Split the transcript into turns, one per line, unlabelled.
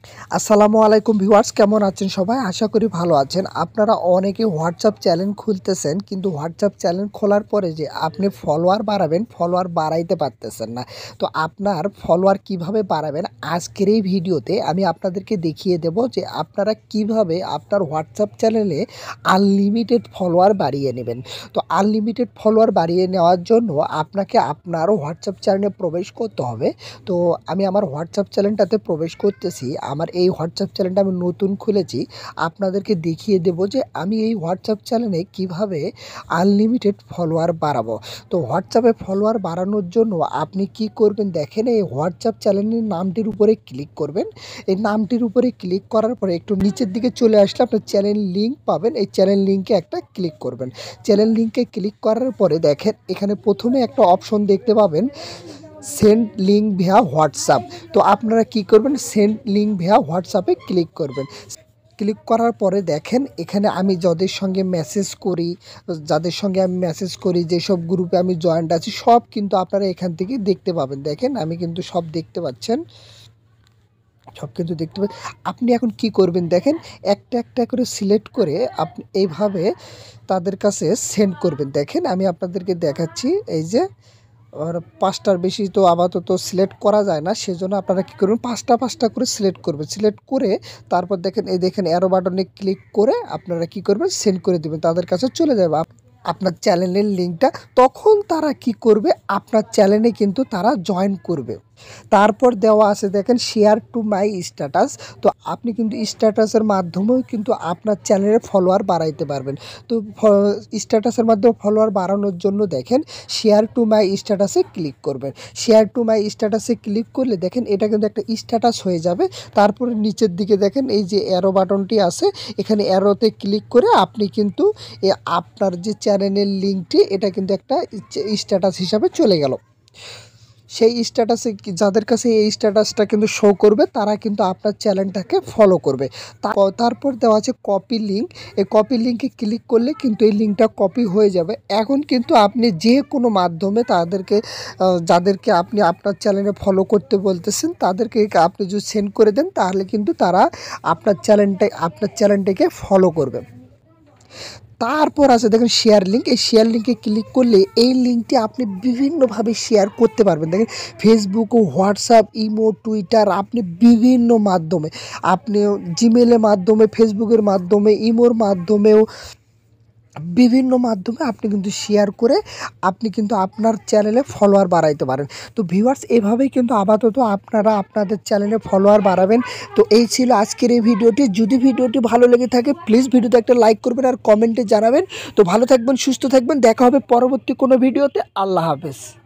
আসসালামু আলাইকুম ভিউয়ার্স, কেমন আছেন সবাই? আশা করি ভালো আছেন। আপনারা অনেকে হোয়াটসঅ্যাপ চ্যানেল খুলতেছেন, কিন্তু হোয়াটসঅ্যাপ চ্যানেল খোলার পরে যে আপনি ফলোয়ার বাড়াবেন, ফলোয়ার বাড়াইতে পারতেছেন না। তো আপনার ফলোয়ার কিভাবে বাড়াবেন, আজকের এই ভিডিওতে আমি আপনাদেরকে দেখিয়ে দেব যে আপনারা কিভাবে আপনার হোয়াটসঅ্যাপ চ্যানেলে আনলিমিটেড ফলোয়ার বাড়িয়ে নেবেন। তো আনলিমিটেড ফলোয়ার বাড়িয়ে নেওয়ার জন্য আপনাকে আপনার হোয়াটসঅ্যাপ চ্যানেলে প্রবেশ করতে হবে। তো আমি আমার হোয়াটসঅ্যাপ চ্যানেলটাতে প্রবেশ করতেছি। আমার এই হোয়াটসঅ্যাপ চ্যানেলটা আমি নতুন খুলেছি। আপনাদেরকে দেখিয়ে দেব যে আমি এই হোয়াটসঅ্যাপ চ্যানেলে কিভাবে আনলিমিটেড ফলোয়ার বাড়াবো। তো হোয়াটসঅ্যাপে ফলোয়ার বাড়ানোর জন্য আপনি কি করবেন দেখেন, এই হোয়াটসঅ্যাপ চ্যানেলের নামটির উপরে ক্লিক করবেন। এই নামটির উপরে ক্লিক করার পরে একটু নিচের দিকে চলে আসলে আপনার চ্যানেল লিঙ্ক পাবেন। এই চ্যানেল লিঙ্কে একটা ক্লিক করবেন। চ্যানেল লিঙ্কে ক্লিক করার পরে দেখেন এখানে প্রথমে একটা অপশন দেখতে পাবেন, সেন্ড লিঙ্ক ভিয়া হোয়াটসঅ্যাপ। তো আপনারা কি করবেন, সেন্ড লিঙ্ক ভিয়া হোয়াটসঅ্যাপে ক্লিক করবেন। ক্লিক করার পরে দেখেন এখানে আমি যাদের সঙ্গে মেসেজ করি, যেসব গ্রুপে আমি জয়েন্ট আছি, সব কিন্তু আপনারা এখান থেকে দেখতে পাবেন। দেখেন আমি কিন্তু সব দেখতে পাচ্ছেন, সব কিন্তু দেখতে পাবেন। আপনি এখন কি করবেন দেখেন, একটা একটা করে সিলেক্ট করে আপনি এইভাবে তাদের কাছে সেন্ড করবেন। দেখেন আমি আপনাদেরকে দেখাচ্ছি, এই যে আর ৫টার বেশি তো আপাতত সিলেক্ট করা যায় না, সেজন্য আপনারা কী করবেন, ৫টা করে সিলেক্ট করবেন। সিলেক্ট করে তারপর দেখেন এই দেখেন অ্যারো বাটনে ক্লিক করে আপনারা কি করবেন, সেন্ড করে দেবেন, তাদের কাছে চলে যাবে আপনার চ্যানেলের লিঙ্কটা। তখন তারা কি করবে, আপনার চ্যানেলে কিন্তু তারা জয়েন করবে। তারপর দেওয়া আছে দেখেন শেয়ার টু মাই স্ট্যাটাস। তো আপনি কিন্তু স্ট্যাটাসের মাধ্যমেও কিন্তু আপনার চ্যানেলের ফলোয়ার বাড়াইতে পারবেন। তো স্ট্যাটাসের মাধ্যমে ফলোয়ার বাড়ানোর জন্য দেখেন শেয়ার টু মাই স্ট্যাটাসে ক্লিক করবেন। শেয়ার টু মাই স্ট্যাটাসে ক্লিক করলে দেখেন এটা কিন্তু একটা স্ট্যাটাস হয়ে যাবে। তারপরে নিচের দিকে দেখেন এই যে অ্যারো বাটনটি আছে, এখানে অ্যারোতে ক্লিক করে আপনি কিন্তু আপনার যে চ্যানেলের লিঙ্কটি, এটা কিন্তু একটা স্ট্যাটাস হিসাবে চলে গেল। সেই স্ট্যাটাসে যাদের কাছে এই স্ট্যাটাসটা কিন্তু শো করবে, তারা কিন্তু আপনার চ্যানেলটাকে ফলো করবে। তারপর দেওয়া আছে কপি লিঙ্ক। এই কপি লিঙ্কে ক্লিক করলে কিন্তু এই লিঙ্কটা কপি হয়ে যাবে। এখন কিন্তু আপনি যে কোনো মাধ্যমে তাদেরকে, যাদেরকে আপনি আপনার চ্যানেলে ফলো করতে বলতেছেন, তাদেরকে আপনি যদি সেন্ড করে দেন, তাহলে কিন্তু তারা আপনার চ্যানেলটাকে ফলো করবে। তারপর আছে দেখেন শেয়ার লিঙ্ক। এই শেয়ার লিঙ্কে ক্লিক করলে এই লিঙ্কটি আপনি বিভিন্নভাবে শেয়ার করতে পারবেন। দেখেন ফেসবুক ও হোয়াটসঅ্যাপ, ইমো, টুইটার, আপনি বিভিন্ন মাধ্যমে, আপনি জিমেলের মাধ্যমে, ফেসবুকের মাধ্যমে, ইমোর মাধ্যমেও, বিভিন্ন মাধ্যমে আপনি কিন্তু শেয়ার করে আপনি কিন্তু আপনার চ্যানেলে ফলোয়ার বাড়াইতে পারেন। তো ভিউয়ার্স, এভাবেই কিন্তু আপাতত আপনারা আপনাদের চ্যানেলে ফলোয়ার বাড়াবেন। তো এই ছিল আজকের এই ভিডিওটি। যদি ভিডিওটি ভালো লেগে থাকে প্লিজ ভিডিওতে একটা লাইক করবেন আর কমেন্টে জানাবেন। তো ভালো থাকবেন, সুস্থ থাকবেন, দেখা হবে পরবর্তী কোনো ভিডিওতে। আল্লাহ হাফেজ।